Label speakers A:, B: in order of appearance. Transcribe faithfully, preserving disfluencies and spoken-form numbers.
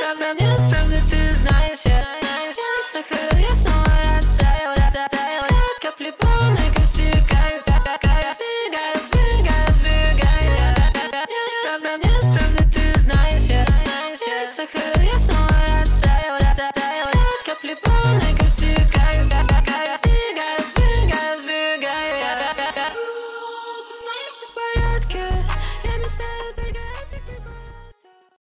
A: правда, нет, правда, ты знаешь, я сахар, я снова растаял, таял, капли полненько стекают, сбегаю, сбегаю, сбегаю. Правда, нет, правда, ты знаешь, я сахар.